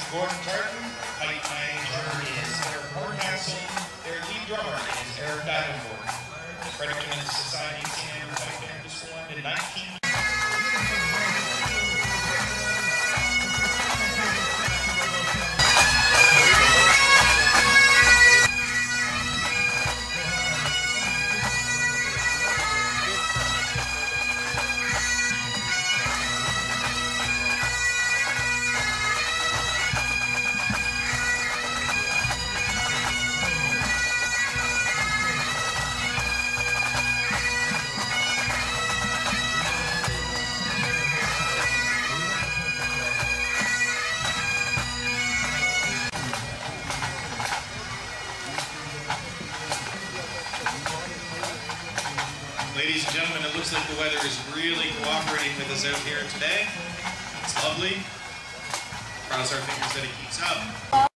Pipe manager is Eric Horncastle. Their lead drummer is Eric Davenport. Fredericton Society Standard Pipe Band was formed in 19... Ladies and gentlemen, it looks like the weather is really cooperating with us out here today. It's lovely. Cross our fingers that it keeps up.